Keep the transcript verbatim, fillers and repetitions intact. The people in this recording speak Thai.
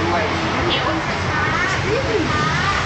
ด้วยเดี๋ยวช้าๆช้า